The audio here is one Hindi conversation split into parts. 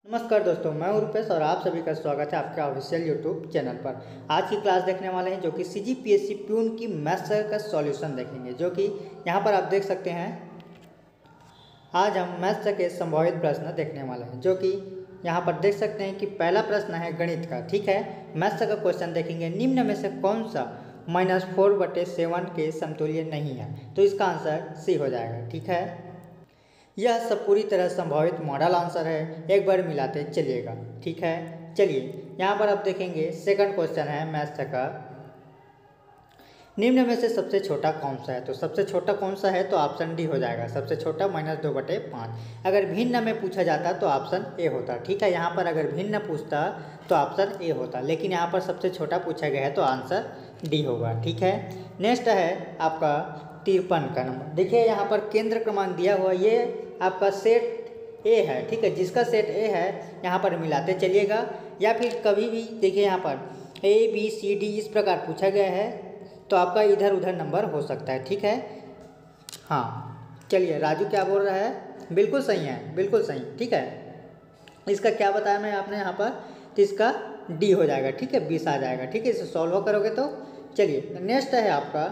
नमस्कार दोस्तों, मैं हूं रुपेश और आप सभी का स्वागत है आपके ऑफिशियल यूट्यूब चैनल पर। आज की क्लास देखने वाले हैं जो कि सीजीपीएससी प्यून की मैथ्स का सॉल्यूशन देखेंगे, जो कि यहां पर आप देख सकते हैं। आज हम मैथ्स के संभावित प्रश्न देखने वाले हैं, जो कि यहां पर देख सकते हैं कि पहला प्रश्न है गणित का। ठीक है, मैथ्स का क्वेश्चन देखेंगे। निम्न में से कौन सा -4/7 के समतुल्य नहीं है? तो इसका आंसर सी हो जाएगा। ठीक है, यह सब पूरी तरह संभावित मॉडल आंसर है। एक बार मिलाते चलिएगा। ठीक है, चलिए यहाँ पर आप देखेंगे सेकंड क्वेश्चन है मैथ्स का। निम्न में से सबसे छोटा कौन सा है? तो सबसे छोटा कौन सा है? तो ऑप्शन डी हो जाएगा। सबसे छोटा -2/5। अगर भिन्न में पूछा जाता तो ऑप्शन ए होता। ठीक है, यहाँ पर अगर भिन्न पूछता तो ऑप्शन ए होता, लेकिन यहाँ पर सबसे छोटा पूछा गया है तो आंसर डी होगा। ठीक है, नेक्स्ट है आपका 53 का नंबर। देखिए यहाँ पर केंद्र क्रमांक दिया हुआ, ये आपका सेट ए है। ठीक है, जिसका सेट ए है यहाँ पर मिलाते चलिएगा, या फिर कभी भी देखिए यहाँ पर ए बी सी डी इस प्रकार पूछा गया है तो आपका इधर उधर नंबर हो सकता है। ठीक है, हाँ चलिए, राजू क्या बोल रहा है? बिल्कुल सही है, बिल्कुल सही। ठीक है, इसका क्या बताया मैं आपने यहाँ पर? तो इसका डी हो जाएगा। ठीक है, 20 आ जाएगा। ठीक है, इसे सॉल्व करोगे तो चलिए नेक्स्ट है आपका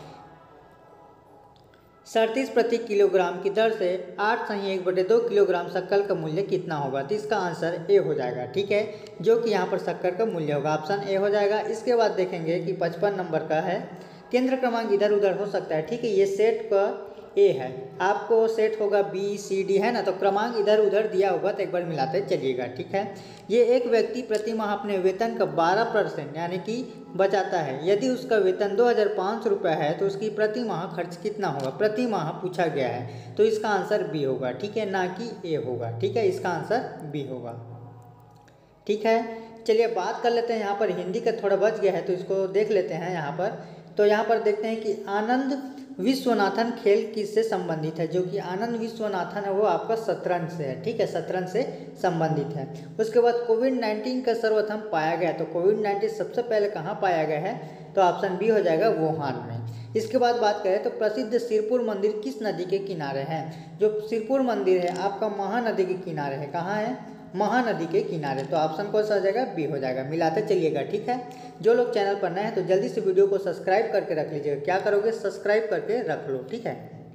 37 प्रति किलोग्राम की दर से 8/1/2 किलोग्राम शक्कर का मूल्य कितना होगा? तो इसका आंसर ए हो जाएगा। ठीक है, जो कि यहाँ पर शक्कर का मूल्य होगा, ऑप्शन ए हो जाएगा। इसके बाद देखेंगे कि 55 नंबर का है। केंद्र क्रमांक इधर उधर हो सकता है। ठीक है, ये सेट का ए है, आपको सेट होगा बी सी डी, है ना? तो क्रमांक इधर उधर दिया होगा तो एक बार मिलाते चलिएगा। ठीक है, ये एक व्यक्ति प्रति माह अपने वेतन का 12% यानी कि बचाता है। यदि उसका वेतन 2500 रुपये है तो उसकी प्रति माह खर्च कितना होगा? प्रति माह पूछा गया है तो इसका आंसर बी होगा। ठीक है, ना कि ए होगा। ठीक है, इसका आंसर बी होगा। ठीक है, चलिए बात कर लेते हैं। यहाँ पर हिंदी का थोड़ा बच गया है तो इसको देख लेते हैं यहाँ पर। तो यहाँ पर देखते हैं कि आनंद विश्वनाथन खेल किससे संबंधित है? जो कि आनंद विश्वनाथन है वो आपका शतरंज से है। ठीक है, शतरंज से संबंधित है। उसके बाद कोविड-19 का सर्वप्रथम पाया गया, तो कोविड-19 सबसे पहले कहाँ पाया गया है? तो ऑप्शन बी हो जाएगा, वुहान में। इसके बाद बात करें तो प्रसिद्ध सिरपुर मंदिर किस नदी के किनारे है? जो सिरपुर मंदिर है आपका महानदी के किनारे है। कहाँ है? महानदी के किनारे। तो ऑप्शन कौन सा हो जाएगा? बी हो जाएगा। मिलाते चलिएगा। ठीक है, जो लोग चैनल पर नए हैं तो जल्दी से वीडियो को सब्सक्राइब करके रख लीजिएगा। क्या करोगे? सब्सक्राइब करके रख लो। ठीक है,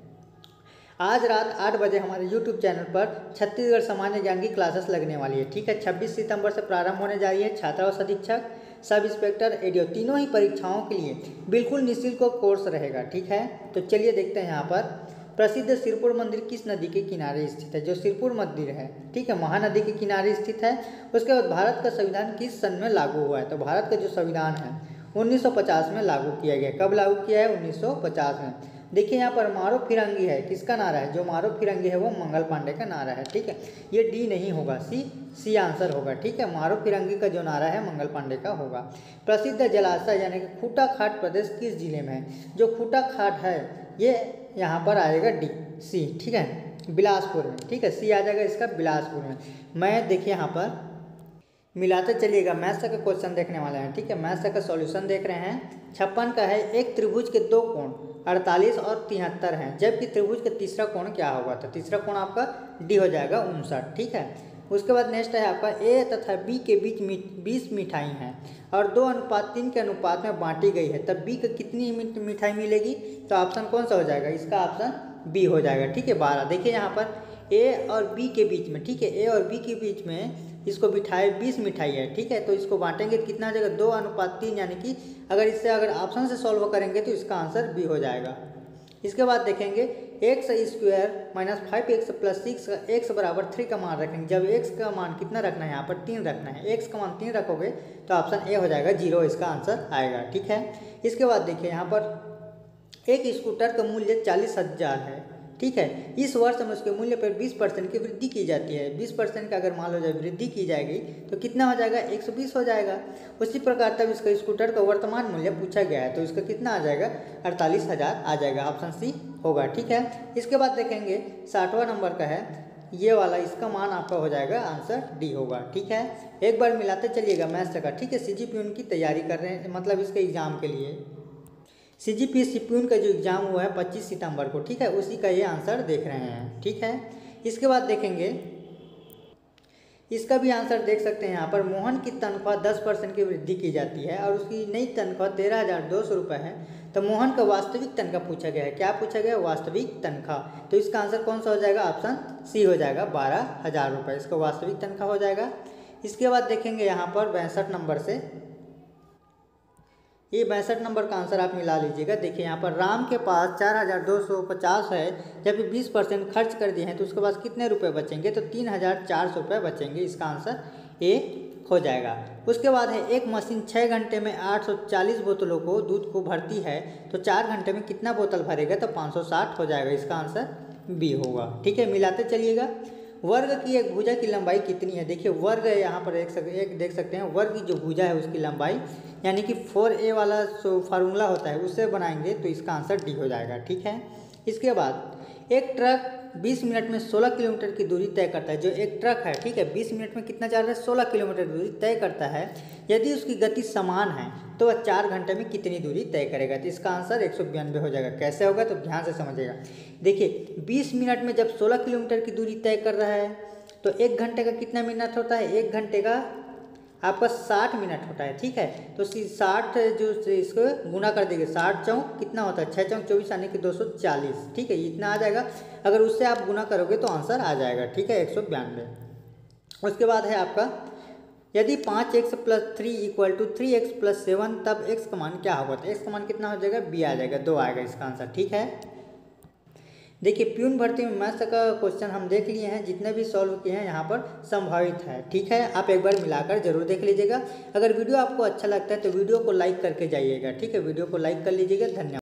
आज रात 8 बजे हमारे YouTube चैनल पर छत्तीसगढ़ सामान्य ज्ञान की क्लासेस लगने वाली है। ठीक है, 26 सितंबर से प्रारंभ होने जा रही है। छात्रावास अधीक्षक, सब इंस्पेक्टर, एडीओ तीनों ही परीक्षाओं के लिए बिल्कुल निःशुल्क कोर्स रहेगा। ठीक है, तो चलिए देखते हैं यहाँ पर प्रसिद्ध सिरपुर मंदिर किस नदी के किनारे स्थित है? जो सिरपुर मंदिर है, ठीक है, महानदी के किनारे स्थित है। उसके बाद भारत का संविधान किस सन में लागू हुआ है? तो भारत का जो संविधान है 1950 में लागू किया गया। कब लागू किया है? 1950 में। देखिए यहाँ पर मारो फिरंगी है, किसका नारा है? जो मारो फिरंगी है वो मंगल पांडे का नारा है। ठीक है, ये डी नहीं होगा, सी आंसर होगा। ठीक है, मारो फिरंगी का जो नारा है मंगल पांडे का होगा। प्रसिद्ध जलाशय यानी कि खूटा खाट प्रदेश किस जिले में है? जो खूटा खाट है ये यहाँ पर आएगा डी, सी। ठीक है, बिलासपुर में। ठीक है, सी आ जाएगा इसका, बिलासपुर में। मैं देखिए यहाँ पर मिलाते चलिएगा। मैथ्स का क्वेश्चन देखने वाले हैं। ठीक है, मैथ्स का सॉल्यूशन देख रहे हैं। 56 का है, एक त्रिभुज के दो कोण 48 और 73 हैं, जबकि त्रिभुज का तीसरा कोण क्या होगा? तो तीसरा कोण आपका डी हो जाएगा, 59। ठीक है, उसके बाद नेक्स्ट है आपका ए तथा बी के बीच 20 मिठाई हैं और 2:3 के अनुपात में बांटी गई है, तब बी को कितनी मिठाई मिलेगी? तो ऑप्शन कौन सा हो जाएगा? इसका ऑप्शन बी हो जाएगा। ठीक है, 12। देखिए यहाँ पर ए और बी के बीच में, ठीक है, ए और बी के बीच में इसको बिठाए 20 मिठाई है। ठीक है, तो इसको बांटेंगे तो कितना आ जाएगा? 2:3, यानी कि अगर ऑप्शन से सॉल्व करेंगे तो इसका आंसर बी हो जाएगा। इसके बाद देखेंगे x² - 5x + 6 x बराबर 3 का मान रखेंगे। जब x का मान कितना रखना है? यहाँ पर 3 रखना है। x का मान 3 रखोगे तो ऑप्शन ए हो जाएगा, 0 इसका आंसर आएगा। ठीक है, इसके बाद देखिए यहाँ पर एक स्कूटर का मूल्य 40,000 है। ठीक है, इस वर्ष में उसके मूल्य पर 20% की वृद्धि की जाती है। 20% का अगर मान लो जाए वृद्धि की जाएगी तो कितना हो जाएगा? 120 हो जाएगा। उसी प्रकार तब इसका स्कूटर का वर्तमान मूल्य पूछा गया है तो इसका कितना आ जाएगा? 48,000 आ जाएगा, ऑप्शन सी होगा। ठीक है, इसके बाद देखेंगे 60वां नंबर का है, ये वाला, इसका मान आपका हो जाएगा, आंसर डी होगा। ठीक है, एक बार मिलाते चलिएगा मैथ्स का। ठीक है, सीजीपी उनकी तैयारी कर रहे हैं, मतलब इसके एग्जाम के लिए सीजीपीएससी प्यून का जो एग्ज़ाम हुआ है 25 सितंबर को। ठीक है, उसी का ये आंसर देख रहे हैं। ठीक है, इसके बाद देखेंगे इसका भी आंसर देख सकते हैं यहाँ पर। मोहन की तनख्वाह 10% की वृद्धि की जाती है और उसकी नई तनख्वाह 13,200 रुपये है। तो मोहन का वास्तविक तनख्वाह पूछा गया है। क्या पूछा गया? वास्तविक तनख्वाह। तो इसका आंसर कौन सा हो जाएगा? ऑप्शन सी हो जाएगा, 12,000 रुपये इसका वास्तविक तनख्वाह हो जाएगा। इसके बाद देखेंगे यहाँ पर 62 नंबर से, ये 62 नंबर का आंसर आप मिला लीजिएगा। देखिए यहाँ पर राम के पास 4,250 है, जब 20% खर्च कर दिए हैं तो उसके पास कितने रुपए बचेंगे? तो 3,400 रुपये बचेंगे। इसका आंसर ए हो जाएगा। उसके बाद है एक मशीन 6 घंटे में 840 बोतलों को दूध को भरती है, तो 4 घंटे में कितना बोतल भरेगा? तो 560 हो जाएगा। इसका आंसर बी होगा। ठीक है, मिलाते चलिएगा। वर्ग की एक भुजा की लंबाई कितनी है? देखिए वर्ग यहाँ पर एक देख सकते हैं, वर्ग की जो भुजा है उसकी लंबाई यानी कि 4a वाला जो फार्मूला होता है उससे बनाएंगे तो इसका आंसर डी हो जाएगा। ठीक है, इसके बाद एक ट्रक 20 मिनट में 16 किलोमीटर की दूरी तय करता है। जो एक ट्रक है, ठीक है, 20 मिनट में कितना जा रहा है? 16 किलोमीटर दूरी तय करता है। यदि उसकी गति समान है तो वह 4 घंटे में कितनी दूरी तय करेगा? तो इसका आंसर 192 हो जाएगा। कैसे होगा? तो ध्यान से समझिएगा। देखिए 20 मिनट में जब 16 किलोमीटर की दूरी तय कर रहा है तो 1 घंटे का कितना मिनट होता है? 1 घंटे का आपका 60 मिनट होता है। ठीक है, तो 60 जो इसको गुना कर देंगे, 60 चौक कितना होता है? 6 चौक 24 यानी कि 240। ठीक है, इतना आ जाएगा। अगर उससे आप गुना करोगे तो आंसर आ जाएगा। ठीक है, 192। उसके बाद है आपका यदि 5x + 3 = 3x + 7 तब x का मान क्या होगा? तो x का मान कितना हो जाएगा? बी आ जाएगा, 2 आएगा इसका आंसर। ठीक है, देखिए प्यून भर्ती में मैथ्स का क्वेश्चन हम देख लिए हैं, जितने भी सॉल्व किए हैं यहाँ पर संभावित है। ठीक है, आप एक बार मिलाकर जरूर देख लीजिएगा। अगर वीडियो आपको अच्छा लगता है तो वीडियो को लाइक करके जाइएगा। ठीक है, वीडियो को लाइक कर लीजिएगा। धन्यवाद।